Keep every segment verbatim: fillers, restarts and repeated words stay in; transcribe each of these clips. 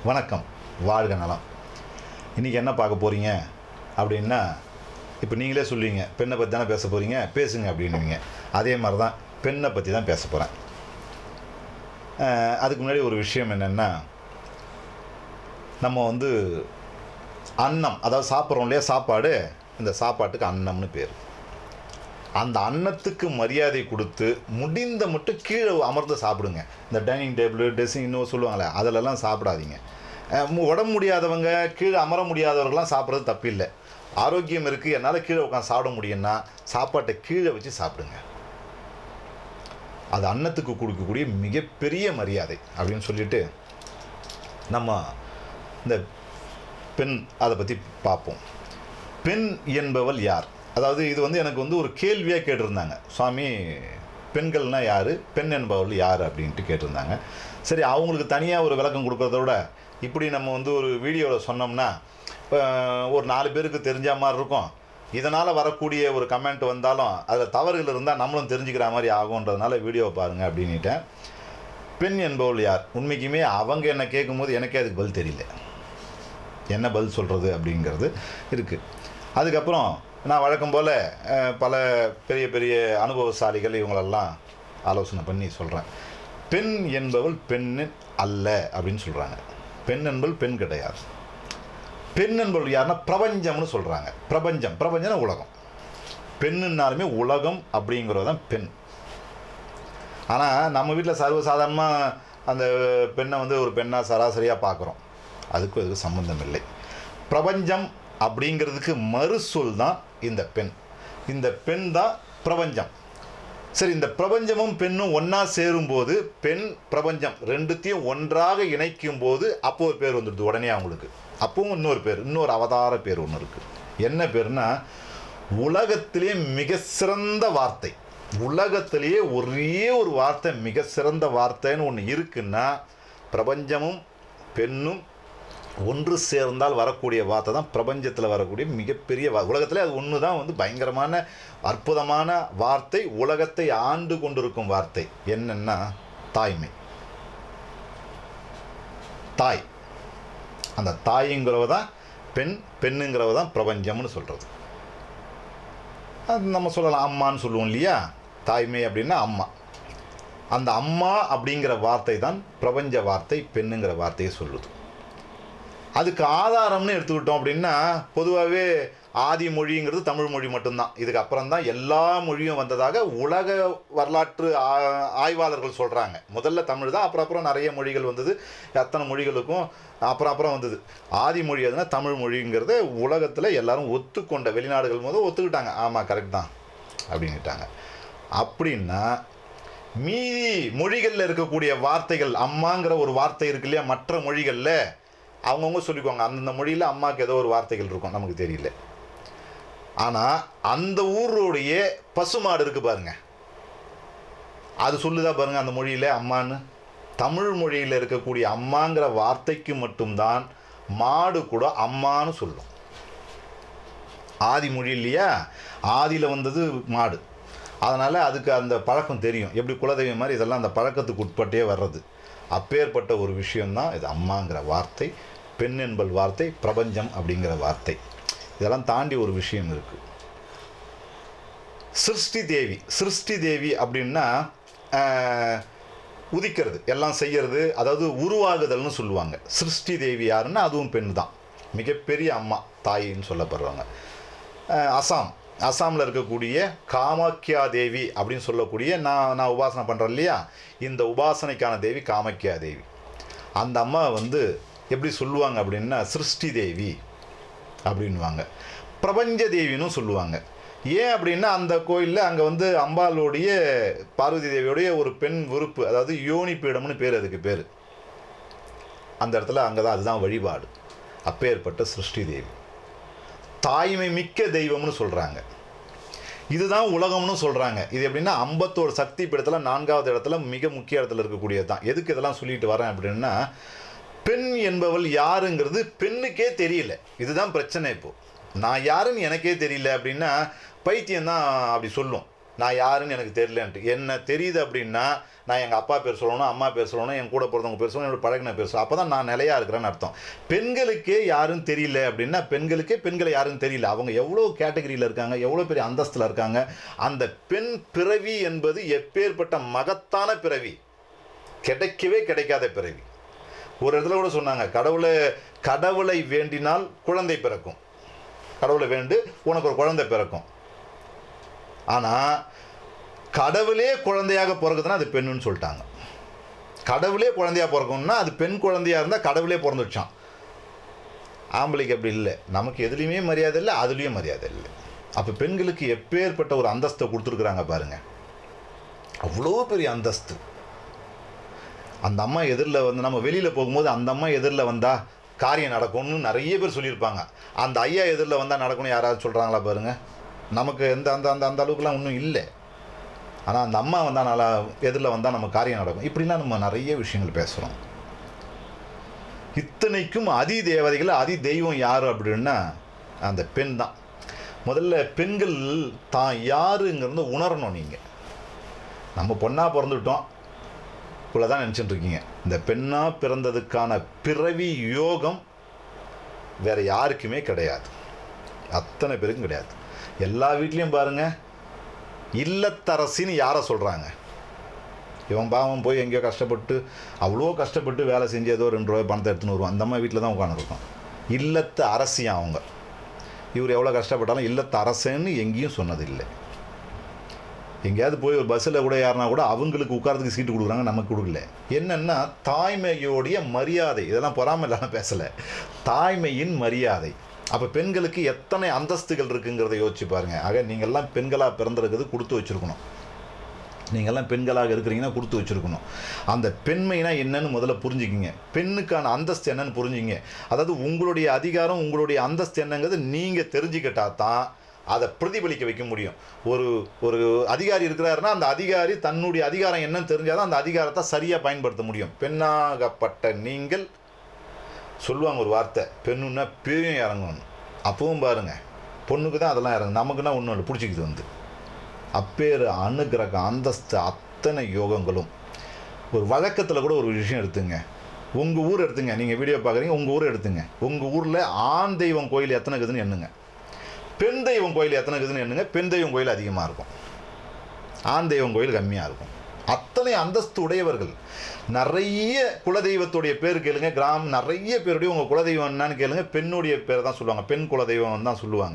வணக்கம், வாழ்க நலம். இன்றைக்கி என்ன பார்க்க போகிறீங்க அப்படின்னா, இப்போ நீங்களே சொல்லுவீங்க, பெண்ணை பற்றி தானே பேச போகிறீங்க, பேசுங்க அப்படின்னுவீங்க. அதே மாதிரி தான் பெண்ணை பற்றி தான் பேச போகிறேன். அதுக்கு முன்னாடி ஒரு விஷயம் என்னென்னா, நம்ம வந்து அன்னம், அதாவது சாப்பிட்றோம் இல்லையா சாப்பாடு, இந்த சாப்பாட்டுக்கு அன்னம்னு பேர். அந்த அன்னத்துக்கு மரியாதை கொடுத்து முடிந்த மட்டும் கீழே அமர்ந்து சாப்பிடுங்க. இந்த டைனிங் டேபிள் டெஸ்ஸிங் இன்னும் சொல்லுவாங்களே, அதிலெல்லாம் சாப்பிடாதீங்க. உடம்பு முடியாதவங்க, கீழே அமர முடியாதவர்கள்லாம் சாப்பிட்றது தப்பில்லை. ஆரோக்கியம் இருக்குது, என்னால் கீழே உட்காந்து சாப்பிட முடியும்னா சாப்பாட்டை கீழே வச்சு சாப்பிடுங்க. அது அன்னத்துக்கு கொடுக்கக்கூடிய மிகப்பெரிய மரியாதை அப்படின்னு சொல்லிட்டு நம்ம இந்த பெண் அதை பற்றி பார்ப்போம். பெண் என்பவள் யார்? அதாவது இது வந்து எனக்கு வந்து ஒரு கேள்வியாக கேட்டிருந்தாங்க. சுவாமி, பெண்கள்னால் யார், பெண் என்பவள் யார் அப்படின்ட்டு கேட்டிருந்தாங்க. சரி, அவங்களுக்கு தனியாக ஒரு விளக்கம் கொடுக்கறத விட இப்படி நம்ம வந்து ஒரு வீடியோவில் சொன்னோம்னா ஒரு நாலு பேருக்கு தெரிஞ்ச மாதிரி இருக்கும். இதனால் வரக்கூடிய ஒரு கமெண்ட் வந்தாலும் அதில் தவறுகள் இருந்தால் நம்மளும் தெரிஞ்சுக்கிற மாதிரி ஆகுன்றதுனால வீடியோவை பாருங்கள் அப்படின்ட்டேன். பெண் என்பவள் யார்? உண்மைக்குமே அவங்க என்ன கேட்கும்போது எனக்கே அதுக்கு பதில் தெரியல, என்ன பதில் சொல்கிறது அப்படிங்கிறது இருக்குது. அதுக்கப்புறம் நான் வழக்கம் போல் பல பெரிய பெரிய அனுபவசாலிகள் இவங்களெல்லாம் ஆலோசனை பண்ணி சொல்கிறேன். பெண் என்பவள் பெண் அல்ல அப்படின்னு சொல்கிறாங்க. பெண் என்பவள் பெண் கிடையாது. பெண் என்பவள் யாருன்னா பிரபஞ்சம்னு சொல்கிறாங்க. பிரபஞ்சம், பிரபஞ்சம்னா உலகம். பெண்ணுன்னாலுமே உலகம் அப்படிங்கிறது தான் பெண். ஆனால் நம்ம வீட்டில் சர்வசாதாரணமாக அந்த பெண்ணை வந்து ஒரு பெண்ணாக சராசரியாக பார்க்குறோம். அதுக்கும் இதுக்கு சம்மந்தம் இல்லை. பிரபஞ்சம் அப்படிங்கிறதுக்கு மறுசொல் தான் இந்த பெண். இந்த பெண் தான் பிரபஞ்சம். சரி, இந்த பிரபஞ்சமும் பெண்ணும் ஒன்றா சேரும்போது பெண் பிரபஞ்சம் ரெண்டுத்தையும் ஒன்றாக இணைக்கும் போது அப்போ ஒரு பேர் வந்துடுது உடனே அவங்களுக்கு. அப்பவும் இன்னொரு பேர், இன்னொரு அவதார பேர் ஒன்று இருக்குது. என்ன பேர்னா, உலகத்திலே மிக சிறந்த வார்த்தை, உலகத்திலேயே ஒரே ஒரு வார்த்தை மிக சிறந்த வார்த்தைன்னு ஒன்று இருக்குன்னா, பிரபஞ்சமும் பெண்ணும் ஒன்று சேர்ந்தால் வரக்கூடிய வார்த்தை தான் பிரபஞ்சத்தில் வரக்கூடிய மிகப்பெரிய வா உலகத்தில் அது ஒன்று தான் வந்து பயங்கரமான அற்புதமான வார்த்தை, உலகத்தை ஆண்டு கொண்டிருக்கும் வார்த்தை. என்னென்னா தாய்மை. தாய், அந்த தாய்ங்கிறவ தான் பெண், பெண்ணுங்கிறவ தான் பிரபஞ்சம்னு சொல்கிறது. அது நம்ம சொல்லலாம் அம்மான்னு சொல்லுவோம் இல்லையா. தாய்மை அப்படின்னா அம்மா. அந்த அம்மா அப்படிங்கிற வார்த்தை தான் பிரபஞ்ச வார்த்தை, பெண்ணுங்கிற வார்த்தையை சொல்லுது. அதுக்கு ஆதாரம்னு எடுத்துக்கிட்டோம் அப்படின்னா, பொதுவாகவே ஆதி மொழிங்கிறது தமிழ் மொழி மட்டும்தான். இதுக்கு அப்புறம் தான் எல்லா மொழியும் வந்ததாக உலக வரலாற்று ஆய்வாளர்கள் சொல்கிறாங்க. முதல்ல தமிழ் தான், அப்புறம் அப்புறம் நிறைய மொழிகள் வந்தது. அத்தனை மொழிகளுக்கும் அப்புறம் அப்புறம் வந்தது. ஆதி மொழி எதுனா தமிழ் மொழிங்கிறத உலகத்தில் எல்லாரும் ஒத்துக்கொண்ட, வெளிநாடுகள் முதல் ஒத்துக்கிட்டாங்க. ஆமாம், கரெக்ட் தான் அப்படின்ட்டாங்க. அப்படின்னா மீதி மொழிகளில் இருக்கக்கூடிய வார்த்தைகள், அம்மாங்கிற ஒரு வார்த்தை இருக்கு இல்லையா, மற்ற மொழிகளில் அவங்கவுங்க சொல்லிக்குவாங்க. அந்தந்த மொழியில் அம்மாவுக்கு ஏதோ ஒரு வார்த்தைகள் இருக்கும், நமக்கு தெரியல. ஆனால் அந்த ஊருடைய பசுமாடு இருக்குது பாருங்க, அது சொல்லுதா பாருங்க அந்த மொழியில் அம்மான்னு. தமிழ் மொழியில் இருக்கக்கூடிய அம்மாங்கிற வார்த்தைக்கு மட்டும்தான் மாடு கூட அம்மானு சொல்லும். ஆதி மொழி இல்லையா, ஆதியில் வந்தது மாடு. அதனால் அதுக்கு அந்த பழக்கம் தெரியும். எப்படி குலதெய்வம் மாதிரி இதெல்லாம் அந்த பழக்கத்துக்கு உட்பட்டே வர்றது. அப்பேற்பட்ட ஒரு விஷயந்தான் இது அம்மாங்கிற வார்த்தை, பெண் என்பல் வார்த்தை, பிரபஞ்சம் அப்படிங்கிற வார்த்தை. இதெல்லாம் தாண்டி ஒரு விஷயம் இருக்குது. சிருஷ்டி தேவி. சிருஷ்டி தேவி அப்படின்னா உதிக்கிறது, எல்லாம் செய்கிறது, அதாவது உருவாகுதல்னு சொல்லுவாங்க. சிருஷ்டி தேவி யாருன்னா அதுவும் பெண் தான். மிகப்பெரிய அம்மா, தாயின்னு சொல்லப்படுறவங்க. அசாம், அசாமில் இருக்கக்கூடிய காமாக்கியா தேவி அப்படின்னு சொல்லக்கூடிய, நான் நான் உபாசனை பண்ணுறேன் இல்லையா, இந்த உபாசனைக்கான தேவி காமாக்கியா தேவி. அந்த அம்மா வந்து எப்படி சொல்லுவாங்க அப்படின்னா சிருஷ்டி தேவி அப்படின்வாங்க. பிரபஞ்ச தேவின்னு சொல்லுவாங்க. ஏன் அப்படின்னா அந்த கோயிலில் அங்கே வந்து அம்பாளுடைய, பார்வதி தேவியோடைய ஒரு பெண் உறுப்பு, அதாவது யோனி பீடம்னு பேர், அதுக்கு பேர். அந்த இடத்துல அங்கே தான், அதுதான் வழிபாடு. அப்பேற்பட்ட சிருஷ்டி தேவி தாய்மை மிக்க தெய்வம்னு சொல்கிறாங்க. இதுதான் உலகம்னு சொல்கிறாங்க. இது எப்படின்னா ஐம்பத்தோரு சக்தி பீடத்தில் நான்காவது இடத்துல மிக முக்கிய இடத்துல இருக்கக்கூடியது தான். எதுக்கு இதெல்லாம் சொல்லிட்டு வரேன் அப்படின்னா, பெண் என்பவள் யாருங்கிறது பெண்ணுக்கே தெரியல. இதுதான் பிரச்சனை. இப்போது நான் யாருன்னு எனக்கே தெரியல அப்படின்னா பைத்தியம் தான் அப்படி சொல்லும். நான் யாருன்னு எனக்கு தெரியலன்ட்டு. என்ன தெரியுது அப்படின்னா நான் எங்கள் அப்பா பேர் சொல்லணும், அம்மா பேர் சொல்லணும், என் கூட பிறந்தவங்க பேர் சொல்லணும், என்னோட பழகின பேர் சொல்லணும். அப்போ தான் நான் நிலையாக இருக்கிறேன்னு அர்த்தம். பெண்களுக்கே யாரும் தெரியல அப்படின்னா பெண்களுக்கே பெண்களை யாரும் தெரியல. அவங்க எவ்வளோ கேட்டகரியில் இருக்காங்க, எவ்வளோ பெரிய அந்தஸ்தில் இருக்காங்க. அந்த பெண் பிறவி என்பது எப்பேற்பட்ட மகத்தான பிறவி, கிடைக்கவே கிடைக்காத பிறவி. ஒரு இடத்துல கூட சொன்னாங்க, கடவுளை கடவுளை வேண்டினால் குழந்தை பிறக்கும், கடவுளை வேண்டு உனக்கு ஒரு குழந்தை பிறக்கும். ஆனால் கடவுளே குழந்தையாக பிறகுதுன்னா அது பெண்ணுன்னு சொல்லிட்டாங்க. கடவுளே குழந்தையாக பிறக்கணும்னா அது பெண் குழந்தையாக இருந்தால் கடவுளே பிறந்துச்சான். ஆம்பளைக்கு அப்படி இல்லை. நமக்கு எதுலேயுமே மரியாதை இல்லை, அதுலேயும் மரியாதை இல்லை. அப்போ பெண்களுக்கு எப்பேற்பட்ட ஒரு அந்தஸ்தை கொடுத்துருக்குறாங்க பாருங்கள். அவ்வளோ பெரிய அந்தஸ்து. அந்த அம்மா எதிரில் வந்து நம்ம வெளியில் போகும்போது அந்த அம்மா எதிரில் வந்தால் காரியம் நடக்கும்னு நிறைய பேர் சொல்லியிருப்பாங்க. அந்த ஐயா எதிரில் வந்தால் நடக்கணும் யாராவது சொல்கிறாங்களா பாருங்கள். நமக்கு எந்த அந்த அந்த அந்த அளவுக்குலாம் ஒன்றும் இல்லை. ஆனால் அந்த அம்மா வந்தால் நல்லா எதிரில் வந்தால் நம்ம காரியம் நடக்கும். இப்படிலாம் நம்ம நிறைய விஷயங்கள் பேசுகிறோம். இத்தனைக்கும் அதி தேவதைகள் அதி தெய்வம் யார் அப்படின்னா அந்த பெண் தான். முதல்ல பெண்கள் தான் யாருங்கிறத உணரணும். நீங்கள் நம்ம பொண்ணாக பிறந்துவிட்டோம் இவ்வளோ தான் நினச்சிட்டு இருக்கீங்க. இந்த பெண்ணாக பிறந்ததுக்கான பிறவி யோகம் வேறு யாருக்குமே கிடையாது, அத்தனை பேருக்கும் கிடையாது. எல்லா வீட்லேயும் பாருங்கள், இல்லத்தரசின்னு யாரை சொல்கிறாங்க? இவன் பாவம் போய் எங்கேயோ கஷ்டப்பட்டு அவ்வளோ கஷ்டப்பட்டு வேலை செஞ்சு ஏதோ ரெண்டு ரூபாய் பணத்தை எடுத்துன்னு வருவான். அந்த மாதிரி வீட்டில் தான் உட்காந்துருக்கோம். இல்லத்து அரசியா அவங்க. இவர் எவ்வளோ கஷ்டப்பட்டாலும் இல்லத்து அரசன்னு எங்கேயும் சொன்னதில்லை. எங்கேயாவது போய் ஒரு பஸ்ஸில் கூட யாருனா கூட அவங்களுக்கு உட்காரத்துக்கு சீட்டு கொடுக்குறாங்க, நமக்கு கொடுக்கல. என்னென்னா தாய்மையோடைய மரியாதை. இதெல்லாம் பொறாமல் இல்லாமல் பேசலை, தாய்மையின் மரியாதை. அப்போ பெண்களுக்கு எத்தனை அந்தஸ்துகள் இருக்குங்கிறத யோசிச்சு பாருங்கள். ஆக நீங்கள்லாம் பெண்களாக பிறந்திருக்கிறது கொடுத்து வச்சுருக்கணும். நீங்கள்லாம் பெண்களாக இருக்கிறீங்கன்னா கொடுத்து வச்சுருக்கணும். அந்த பெண்மைனா என்னன்னு முதல்ல புரிஞ்சுக்கிங்க. பெண்ணுக்கான அந்தஸ்து என்னன்னு புரிஞ்சுங்க. அதாவது உங்களுடைய அதிகாரம் உங்களுடைய அந்தஸ்து என்னங்கிறது நீங்கள் தெரிஞ்சுக்கிட்டா தான் அதை பிரதிபலிக்க வைக்க முடியும். ஒரு ஒரு அதிகாரி இருக்கிறாருன்னா அந்த அதிகாரி தன்னுடைய அதிகாரம் என்னன்னு தெரிஞ்சால் தான் அந்த அதிகாரத்தை சரியாக பயன்படுத்த முடியும். பெண்ணாகப்பட்ட நீங்கள் சொல்லுவாங்க ஒரு வார்த்தை, பெண்ணுன்னா பேயும் இறங்கணும். அப்பவும் பாருங்கள், பொண்ணுக்கு தான் அதெல்லாம் இறங்கும், நமக்குன்னா ஒன்றும் இல்லை, பிடிச்சிக்கிது வந்து. அப்பேறு அனுகிரக அந்தஸ்து அத்தனை யோகங்களும். ஒரு வழக்கத்தில் கூட ஒரு விஷயம் எடுத்துங்க. உங்கள் ஊர் எடுத்துங்க, நீங்கள் வீடியோ பார்க்குறீங்க, உங்கள் ஊர் எடுத்துங்க. உங்கள் ஊரில் ஆண் தெய்வம் கோயில் எத்தனை இருக்குதுன்னு எண்ணுங்க, பெண் தெய்வம் கோயில் எத்தனை இருக்குதுன்னு எண்ணுங்க. பெண் தெய்வம் கோயில் அதிகமாக இருக்கும், ஆண் தெய்வம் கோயில் கம்மியாக இருக்கும். அத்தனை அந்தஸ்து உடையவர்கள். நிறைய குலதெய்வத்துடைய பேர் கேளுங்க, கிராமம் நிறைய பேருடைய உங்கள் குலதெய்வம் என்னன்னு கேளுங்க, பெண்ணுடைய பேர் தான் சொல்லுவாங்க, பெண் குலதெய்வம் தான் சொல்லுவாங்க.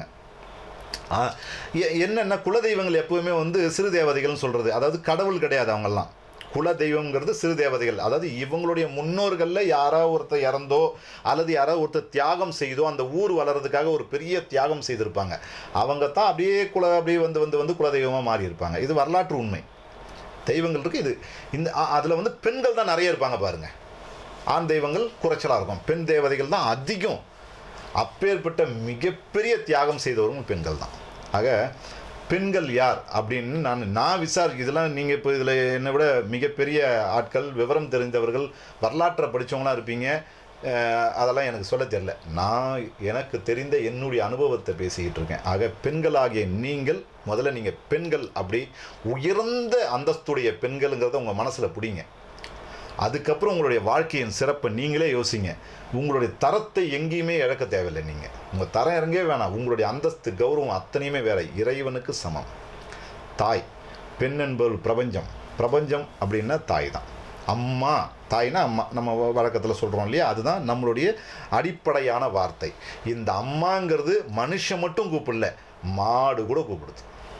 என்னென்ன குலதெய்வங்கள் எப்பவுமே வந்து சிறு தேவதைகள்னு சொல்கிறது, அதாவது கடவுள் கிடையாது அவங்கெல்லாம். குலதெய்வங்கிறது சிறு தேவதைகள். அதாவது இவங்களுடைய முன்னோர்களில் யாராவது ஒருத்தர் இறந்தோ அல்லது யாராவது ஒருத்தர் தியாகம் செய்தோ அந்த ஊர் வளர்கிறதுக்காக ஒரு பெரிய தியாகம் செய்திருப்பாங்க. அவங்க தான் அப்படியே குல அப்படியே வந்து வந்து வந்து குலதெய்வமாக மாறி இருப்பாங்க. இது வரலாற்று உண்மை. தெய்வங்கள் இருக்குது. இது இந்த அதில் வந்து பெண்கள் தான் நிறைய இருப்பாங்க பாருங்கள். ஆண் தெய்வங்கள் குறைச்சலாக இருக்கும், பெண் தேவதைகள் தான் அதிகம். அப்பேற்பட்ட மிகப்பெரிய தியாகம் செய்தவர்கள் பெண்கள் தான். ஆக பெண்கள் யார் அப்படின்னு நான் நான் விசாரி இதெல்லாம் நீங்கள் இப்போ இதில் என்னை விட மிகப்பெரிய ஆட்கள், விவரம் தெரிந்தவர்கள், வரலாற்றை படித்தவங்களாம் இருப்பீங்க. அதெல்லாம் எனக்கு சொல்ல தெரியல. நான் எனக்கு தெரிந்த என்னுடைய அனுபவத்தை பேசிக்கிட்டு இருக்கேன். ஆக பெண்களாகிய நீங்கள் முதல்ல நீங்கள் பெண்கள் அப்படி உயர்ந்த அந்தஸ்துடைய பெண்கள்ங்கிறத உங்கள் மனசில் பிடிங்க. அதுக்கப்புறம் உங்களுடைய வாழ்க்கையின் சிறப்பை நீங்களே யோசிங்க. உங்களுடைய தரத்தை எங்கேயுமே இழக்க தேவையில்லை. நீங்கள் உங்கள் தரம் இறங்கவே வேணாம். உங்களுடைய அந்தஸ்து கௌரவம் அத்தனையுமே வேற, இறைவனுக்கு சமம். தாய், பெண் என்பது பிரபஞ்சம். பிரபஞ்சம் அப்படின்னா தாய் தான். அம்மா, தாய்னா அம்மா நம்ம வழக்கத்தில் சொல்கிறோம் இல்லையா, அதுதான் நம்மளுடைய அடிப்படையான வார்த்தை. இந்த அம்மாங்கிறது மனுஷன் மட்டும் கூப்பிடல, மாடு கூட கூப்பிடுது.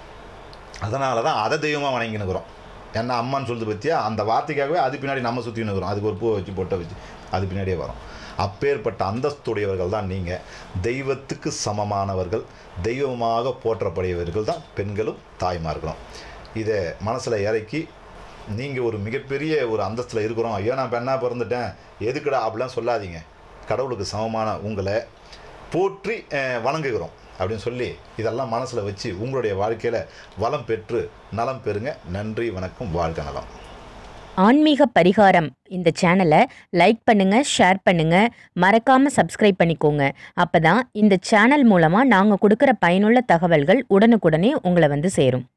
அதனால தான் அதை தெய்வமாக வணங்கினுக்கிறோம். ஏன்னா அம்மான்னு சொல்லுது பற்றியா, அந்த வார்த்தைக்காகவே அது பின்னாடி நம்ம சுற்றின்னு இருக்கிறோம். அதுக்கு ஒரு பூ வச்சு பொட்டை வச்சு அது பின்னாடியே வரும். அப்பேற்பட்ட அந்தஸ்துடையவர்கள் தான் நீங்கள். தெய்வத்துக்கு சமமானவர்கள், தெய்வமாக போற்றப்படையவர்கள் தான் பெண்களும் தாய்மார்களும். இதை மனசில் இறக்கி நீங்கள் ஒரு மிகப்பெரிய ஒரு அந்தஸ்தில் இருக்கிறோம், ஐயோ நான் பெண்ணாக பிறந்துட்டேன் எதுக்குடா அப்படிலாம் சொல்லாதீங்க. கடவுளுக்கு சமமான உங்களை போற்றி வணங்குகிறோம் அப்படின்னு சொல்லி இதெல்லாம் மனசில் வச்சு உங்களுடைய வாழ்க்கையில் வளம் பெற்று நலம் பெறுங்க. நன்றி, வணக்கம், வாழ்க நலம். ஆன்மீக பரிகாரம் இந்த சேனலை லைக் பண்ணுங்க, ஷேர் பண்ணுங்க, மறக்காம சப்ஸ்கிரைப் பண்ணிக்கோங்க. அப்பதான் இந்த சேனல் மூலமா நாங்கள் கொடுக்குற பயனுள்ள தகவல்கள் உடனுக்குடனே உங்களை வந்து சேரும்.